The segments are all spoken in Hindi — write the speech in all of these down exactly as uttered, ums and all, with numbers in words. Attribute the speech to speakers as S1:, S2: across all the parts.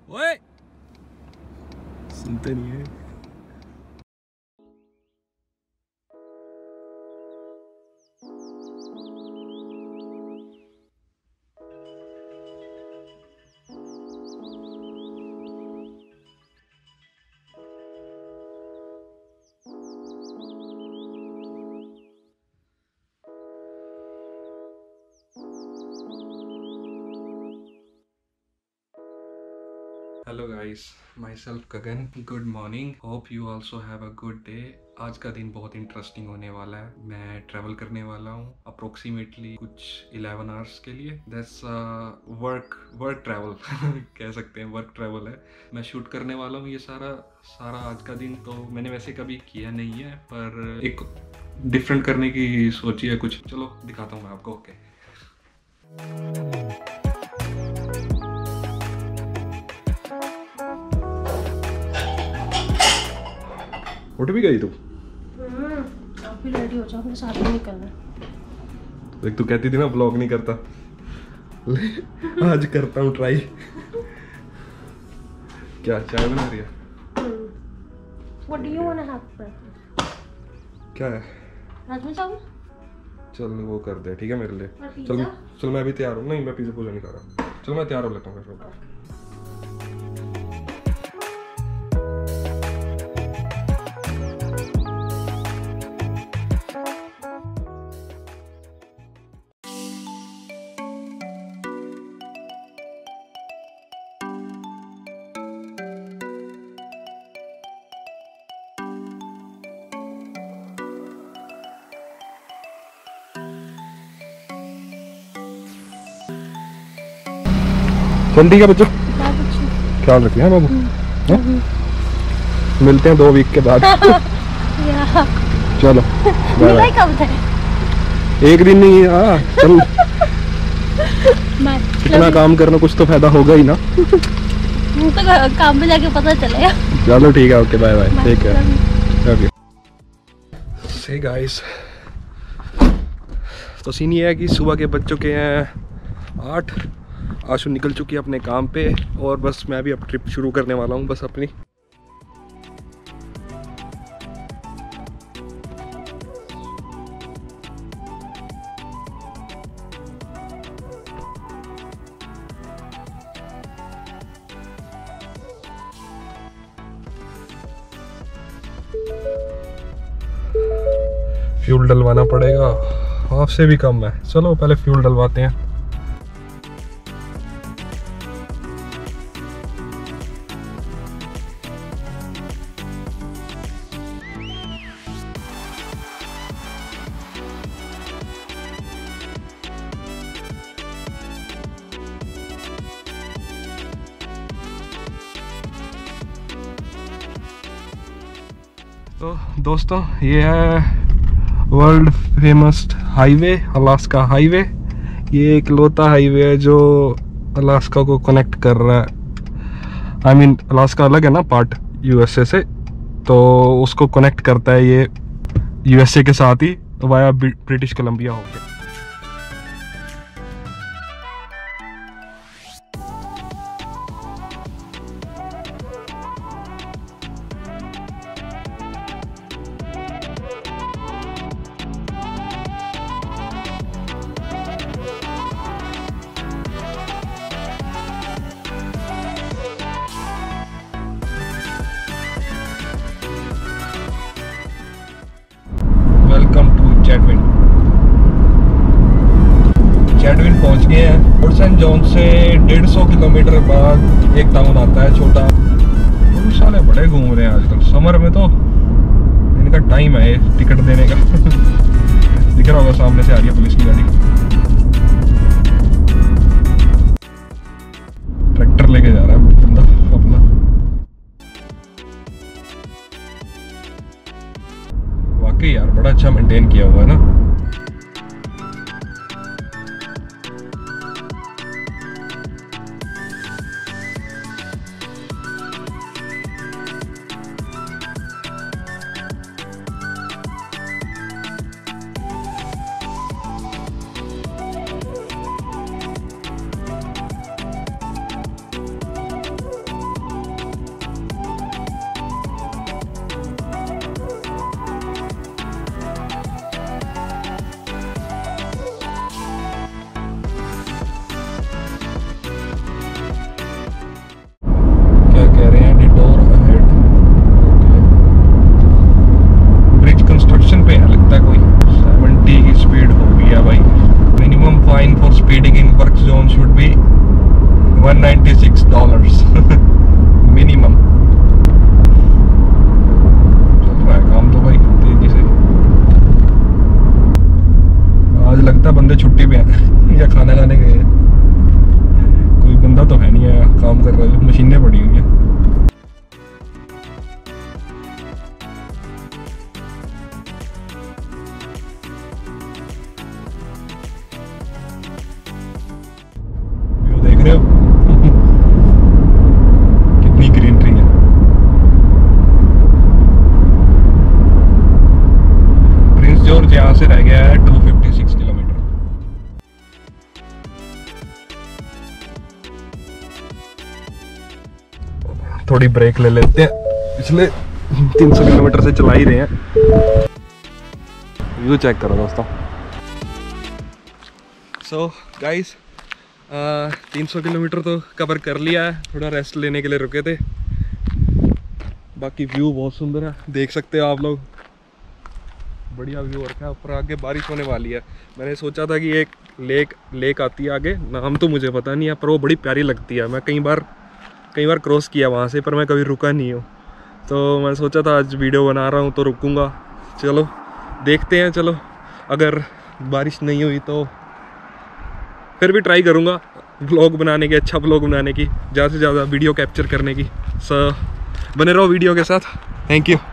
S1: ओए सुनते नहीं है। Hello guys, myself Gagan. Good morning, hope you also have a good day. आज का दिन बहुत इंटरेस्टिंग होने वाला है। मैं ट्रैवल करने वाला हूँ अप्रोक्सीमेटली कुछ इलेवन आवर्स के लिए। दैट्स वर्क वर्क ट्रैवल कह सकते हैं, वर्क ट्रैवल है। मैं शूट करने वाला हूँ ये सारा सारा आज का दिन। तो मैंने वैसे कभी किया नहीं है, पर एक डिफरेंट करने की सोची है कुछ। चलो दिखाता हूँ मैं आपको। ओके, उठ भी गई तू?
S2: आप भी रेडी हो जाओ, मेरे साथ में निकलना।
S1: देख, तू कहती थी ना ब्लॉग नहीं करता, आज करता हूँ ट्राई। क्या चाय बना रही है?
S2: What do you wanna have for breakfast?
S1: क्या है?
S2: राजमा चावल।
S1: चल वो कर दे, ठीक है मेरे लिए।
S2: और
S1: चल
S2: पिज़्ज़ा?
S1: चल मैं भी तैयार हूँ। नहीं, मैं पिज़्ज़ा पूजा नहीं कर रहा। चल मैं तैयार हो लेता हूँ फिर। चल ठीक है बच्चों, ख्याल रखिए हैं बाबू। हैं? मिलते हैं दो वीक के बाद। चलो बाय।
S2: कब थे?
S1: एक दिन नहीं है। हाँ चल,
S2: मैं
S1: इतना काम करना कुछ तो फायदा होगा ही ना।
S2: तो काम पे जाके पता चलेगा।
S1: चलो ठीक है, okay bye bye, take care. Okay so guys, तो सीन ये है कि सुबह के बज चुके हैं आठ। आशु निकल चुकी है अपने काम पे और बस मैं भी अब ट्रिप शुरू करने वाला हूँ बस अपनी। फ्यूल डलवाना पड़ेगा, हाफ से भी कम है। चलो पहले फ्यूल डलवाते हैं। तो दोस्तों, ये है world famous highway, Alaska highway. ये एक लौता हाईवे है जो अलास्का को कनेक्ट कर रहा है। आई मीन अलास्का अलग है ना पार्ट यूएसए से, तो उसको कनेक्ट करता है ये यूएसए के साथ ही वाया ब्रिटिश कोलंबिया होके। Welcome to Chetwynd. चैडविन पहुंच गए हैं। पोर्ट सेंट जॉन से डेढ़ सौ किलोमीटर बाद एक टाउन आता है छोटा। तो साले बड़े घूम रहे हैं आजकल समर में, तो इनका टाइम है टिकट देने का। दिख रहा होगा सामने से आ रही है पुलिस की गाड़ी। ट्रैक्टर लेके जा रहा है बंदा अपना। वाकई यार बड़ा अच्छा मेंटेन किया हुआ है ना। One ninety six dollars minimum. चल रहा है काम तो भाई तेजी से। आज लगता है बंदे छुट्टी पे हैं या खाना खाने गए हैं। कोई बंदा तो है नहीं आया काम कर रहा है, मशीनें पड़ी हुई हैं। देख रहे हो कितनी ग्रीनरी है। प्रिंस जॉर्ज यहाँ से रह गया है दो सौ छप्पन किलोमीटर। थोड़ी ब्रेक ले लेते हैं, पिछले तीन सौ किलोमीटर से चला ही रहे हैं। व्यू चेक करो दोस्तों। सो गाइस तीन सौ किलोमीटर तो कवर कर लिया है, थोड़ा रेस्ट लेने के लिए रुके थे। बाकी व्यू बहुत सुंदर है, देख सकते हो आप लोग, बढ़िया व्यू रखा है। ऊपर आगे बारिश होने वाली है। मैंने सोचा था कि एक लेक लेक आती है आगे, नाम तो मुझे पता नहीं है, पर वो बड़ी प्यारी लगती है। मैं कई बार कई बार क्रॉस किया वहाँ से, पर मैं कभी रुका नहीं हूँ। तो मैं सोचा था आज वीडियो बना रहा हूँ तो रुकूँगा। चलो देखते हैं। चलो अगर बारिश नहीं हुई तो फिर भी ट्राई करूँगा व्लॉग बनाने की, अच्छा व्लॉग बनाने की, ज़्यादा से ज़्यादा वीडियो कैप्चर करने की। सो बने रहो वीडियो के साथ। Thank you.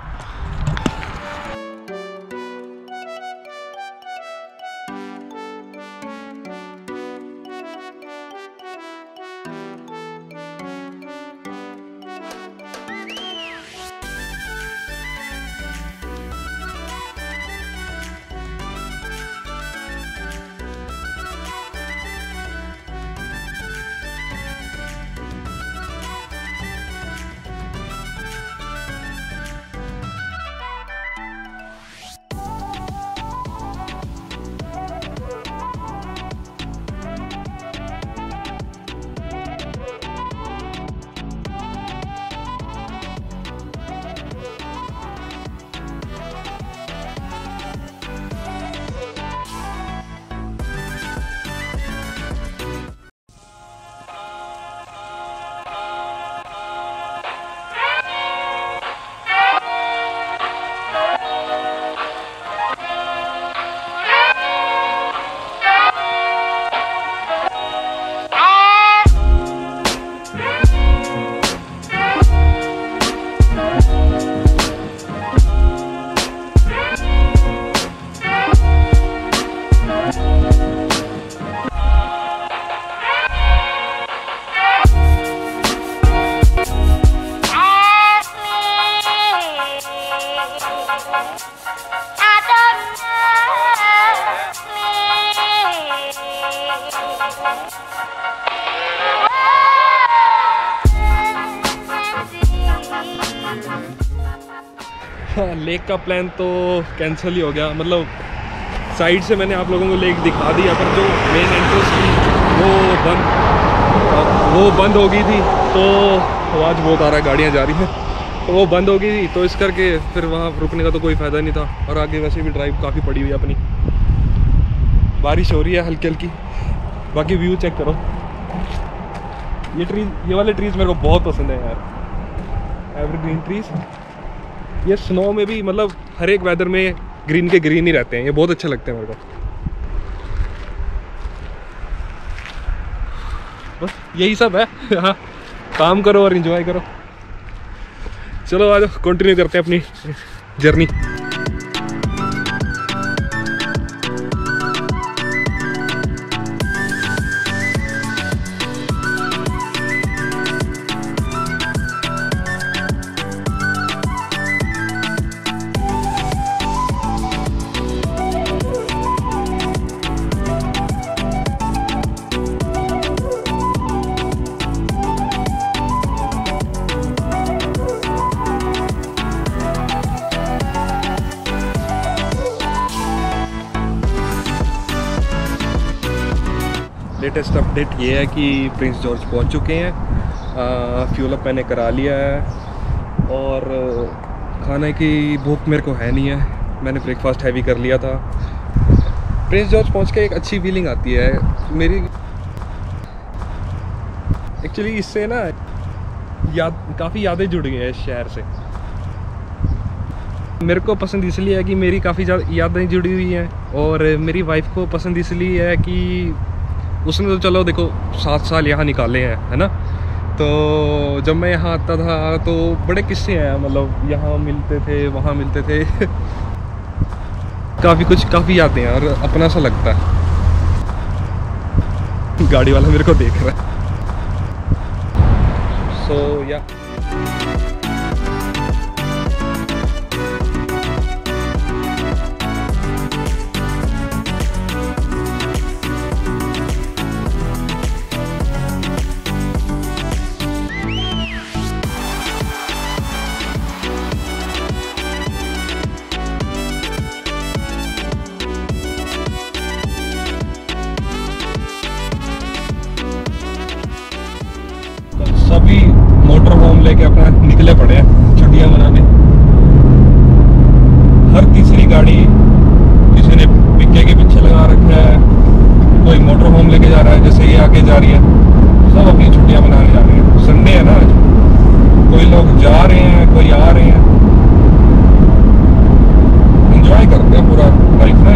S1: लेक का प्लान तो कैंसिल ही हो गया। मतलब साइड से मैंने आप लोगों को लेक दिखा दिया, पर जो मेन एंट्रेंस थी वो बंद वो बंद हो गई थी। तो आवाज़ बहुत आ रहा है, गाड़ियाँ जा रही हैं, तो वो बंद हो गई थी। तो इस करके फिर वहाँ रुकने का तो कोई फ़ायदा नहीं था। और आगे वैसे भी ड्राइव काफ़ी पड़ी हुई है अपनी। बारिश हो रही है हल्की हल्की। बाकी व्यू चेक करो। ये ट्रीज, ये वाले ट्रीज़ मेरे को बहुत पसंद है यार, एवरग्रीन ट्रीज़। ये स्नो में भी, मतलब हर एक वेदर में ग्रीन के ग्रीन ही रहते हैं। ये बहुत अच्छे लगते हैं मेरे को। बस यही सब है। हाँ, काम करो और एंजॉय करो। चलो आज कंटिन्यू करते हैं अपनी जर्नी। लेटेस्ट अपडेट ये है कि प्रिंस जॉर्ज पहुंच चुके हैं। फ्यूल अप मैंने करा लिया है और खाने की भूख मेरे को है नहीं है। मैंने ब्रेकफास्ट हैवी कर लिया था। प्रिंस जॉर्ज पहुंच के एक अच्छी फीलिंग आती है मेरी। एक्चुअली इससे ना याद काफ़ी यादें जुड़ गई हैं इस शहर से। मेरे को पसंद इसलिए है कि मेरी काफ़ी ज़्यादा यादें जुड़ी हुई हैं, और मेरी वाइफ को पसंद इसलिए है कि उसने तो चलो देखो सात साल यहाँ निकाले हैं, है ना। तो जब मैं यहाँ आता था तो बड़े किस्से हैं, मतलब यहाँ मिलते थे वहाँ मिलते थे काफ़ी कुछ काफ़ी यादें हैं और अपना सा लगता है। गाड़ी वाला मेरे को देख रहा है। सो so, या yeah. सभी मोटर होम लेके अपना निकले पड़े हैं छुट्टियां मनाने। हर तीसरी गाड़ी किसी ने पिक्के के पीछे लगा रखा है, कोई मोटर होम लेके जा रहा है, जैसे ये आगे जा रही है। सब अपनी छुट्टियां मनाने जा रहे हैं। संडे है ना आज, कोई लोग जा रहे हैं, कोई आ रहे हैं। एंजॉय करते हैं पूरा लाइफ ना।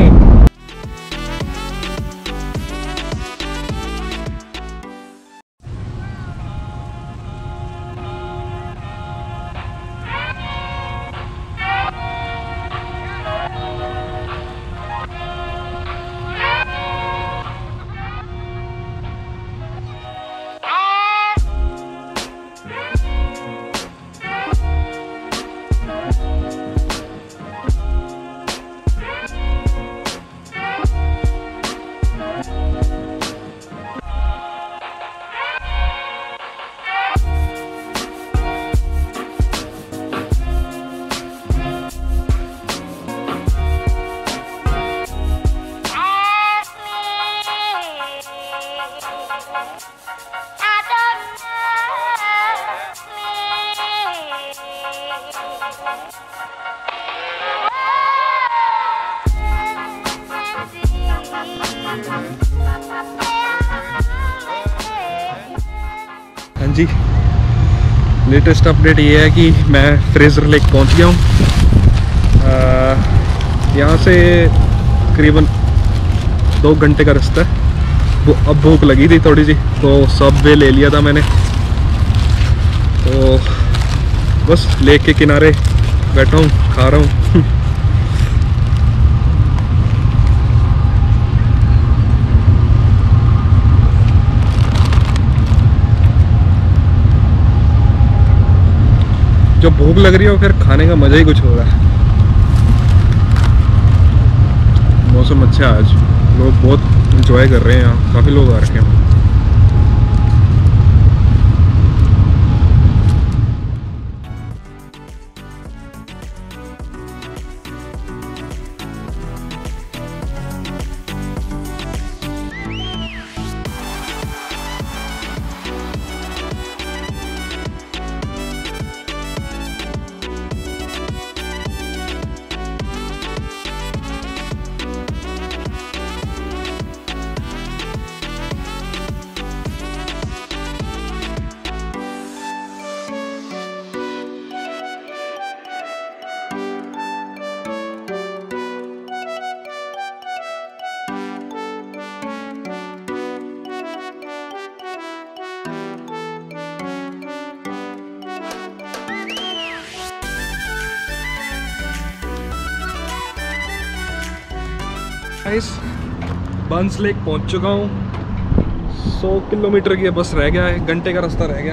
S1: हाँ जी, लेटेस्ट अपडेट ये है कि मैं फ्रेजर लेक पहुंच गया हूँ। यहाँ से करीबन दो घंटे का रास्ता है। वो अब भूख लगी थी थोड़ी सी, तो सबवे ले लिया था मैंने। तो बस लेक के किनारे बैठा हूँ, खा रहा हूँ। जब भूख लग रही हो फिर खाने का मज़ा ही कुछ होगा। मौसम अच्छा है आज, लोग बहुत एंजॉय कर रहे हैं, यहाँ काफ़ी लोग आ रखे हैं। गाइस, बंस लेक पहुंच चुका हूँ। सौ किलोमीटर की बस रह गया है, घंटे का रास्ता रह गया।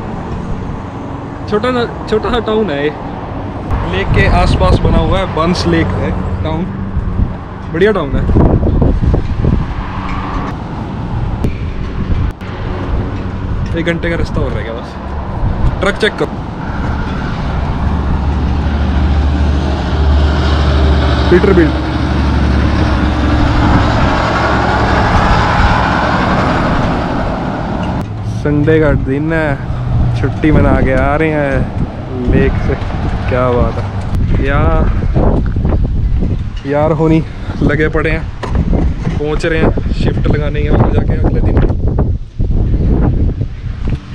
S1: छोटा ना छोटा सा टाउन है ये, लेक के आसपास बना हुआ है। बंस लेक है टाउन, बढ़िया टाउन है। एक घंटे का रास्ता और रह गया बस। ट्रक चेक करो, पीटरबिल्ट। संडे का दिन है, छुट्टी मना के आ रहे हैं लेक से। क्या बात है यार, यार होनी लगे पड़े हैं, पहुंच रहे हैं शिफ्ट लगाने के वहाँ जाके अगले दिन।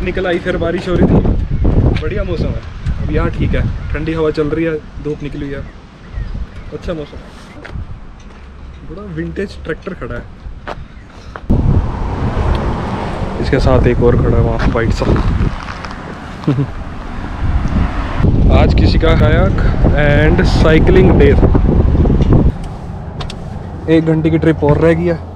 S1: निकल आई, फिर बारिश हो रही थी। बढ़िया मौसम है अब यहाँ, ठीक है, ठंडी हवा चल रही है, धूप निकली है, अच्छा मौसम। बड़ा विंटेज ट्रैक्टर खड़ा है, इसके साथ एक और खड़ा है वहाँ वाइट सा। आज किसी का कायाक एंड साइकिलिंग डे। एक घंटे की ट्रिप और रह गई है।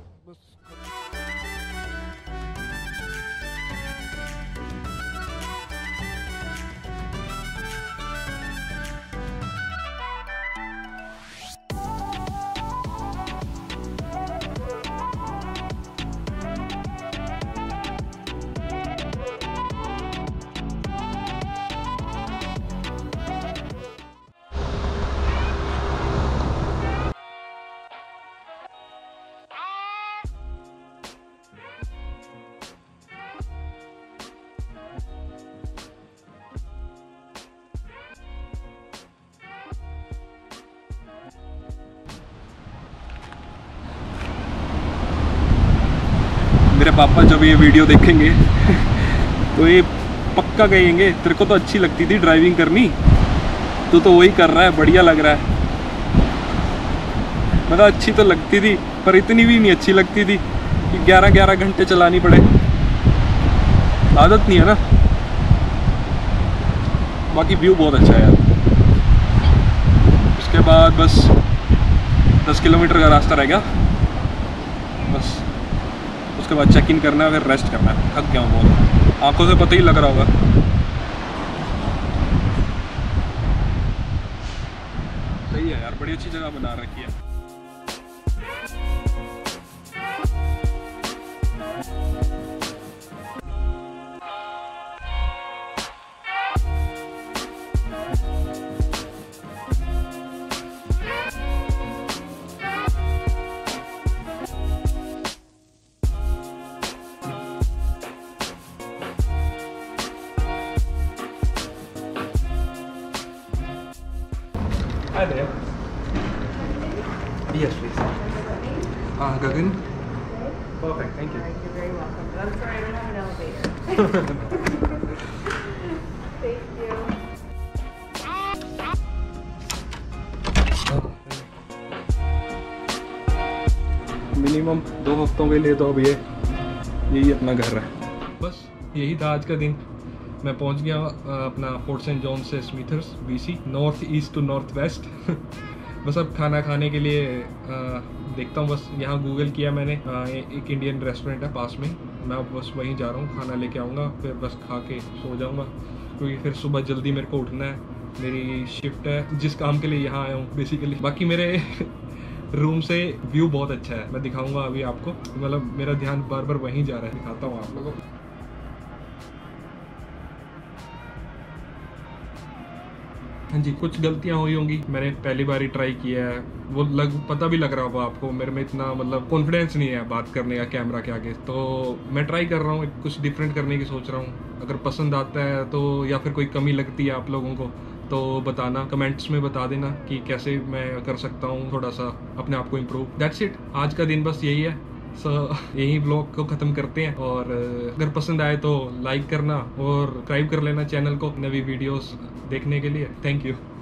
S1: मेरे पापा जब ये वीडियो देखेंगे तो ये पक्का कहेंगे तेरे को तो अच्छी लगती थी ड्राइविंग करनी, तू तो वही कर रहा है, बढ़िया लग रहा है। मतलब अच्छी तो लगती थी पर इतनी भी नहीं अच्छी लगती थी कि ग्यारह ग्यारह घंटे चलानी पड़े, आदत नहीं है ना। बाकी व्यू बहुत अच्छा है यार। उसके बाद बस दस किलोमीटर का रास्ता रह गया, बस उसके बाद चेक इन करना है, फिर रेस्ट करना है। थक गया हूँ बहुत, आंखों से पता ही लग रहा होगा। सही है यार, बड़ी अच्छी जगह बना रखी है। Hi there. Yes, please. Ah, uh, Gagan. Perfect. Thank you.
S2: You're very welcome. I'm sorry, I don't have an elevator. Thank you.
S1: Minimum दो हफ्तों के लिए तो अब ये यही अपना घर है। बस यही था आज का दिन। मैं पहुंच गया अपना फोर्ट सेंट जॉन से Smithers BC, north east to north west. बस अब खाना खाने के लिए आ, देखता हूँ। बस यहाँ गूगल किया मैंने, आ, एक इंडियन रेस्टोरेंट है पास में, मैं बस वहीं जा रहा हूँ, खाना लेके आऊँगा, फिर बस खा के सो जाऊँगा, क्योंकि फिर सुबह जल्दी मेरे को उठना है। मेरी शिफ्ट है जिस काम के लिए यहाँ आया हूँ बेसिकली। बाकी मेरे रूम से व्यू बहुत अच्छा है, मैं दिखाऊँगा अभी आपको। मतलब मेरा ध्यान बार बार वहीं जा रहा है, दिखाता हूँ आप लोगों को। हाँ जी, कुछ गलतियाँ हुई होंगी, मैंने पहली बार ही ट्राई किया है, वो लग पता भी लग रहा होगा आपको, मेरे में इतना मतलब कॉन्फिडेंस नहीं है बात करने का कैमरा के आगे। तो मैं ट्राई कर रहा हूँ, कुछ डिफरेंट करने की सोच रहा हूँ। अगर पसंद आता है तो, या फिर कोई कमी लगती है आप लोगों को तो बताना, कमेंट्स में बता देना कि कैसे मैं कर सकता हूँ थोड़ा सा अपने आप को इम्प्रूव। दैट्स इट, आज का दिन बस यही है। सो so, यही ब्लॉग को ख़त्म करते हैं, और अगर पसंद आए तो लाइक करना और सब्सक्राइब कर लेना चैनल को नवी वीडियोस देखने के लिए। Thank you.